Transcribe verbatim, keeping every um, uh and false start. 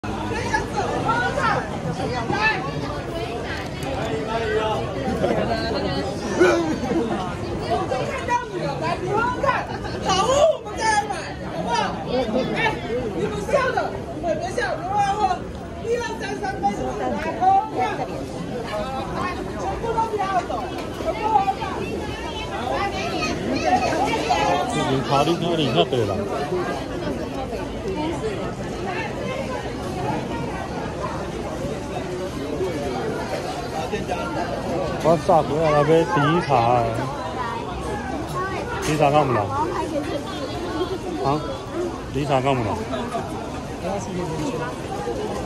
来，你喝喝看，好，我们再来买，好不好？哎，你们笑的，我别笑，你们喝，一二三三杯，来喝喝看，来，全部都不要走，全部喝看。来， 这零卡你那零那对了。我煞回来那边第一茶，第一茶干不了。啊？第一茶干不了。